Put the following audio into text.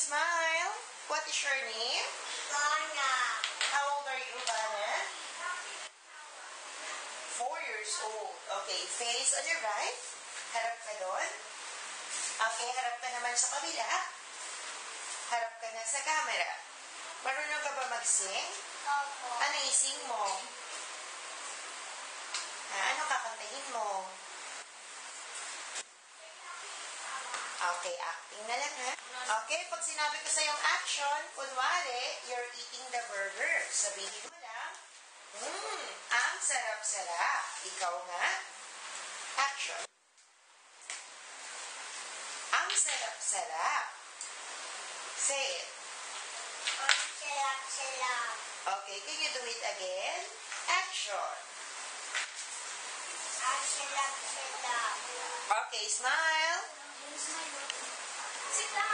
smile. What is your name? Vanna. How old are you, Vanna? 4 years old. Okay, face on your right. Harap ka doon. Okay, harap ka naman sa kabila. Harap ka na sa camera. Marunong ka ba mag-sing? Opo. Ano i-sing mo? Ano kakantahin mo? Okay, acting na lang ha. Okay, pag sinabi ko sa yung action, kunwari, you're eating the burger. Sabihin mo lang, ang sarap-sarap. Ikaw nga, action. Ang sarap-sarap. Say it. Ang sarap-sarap. Okay, can you do it again? Action. Ang sarap-sarap. Okay, smile. Sit down.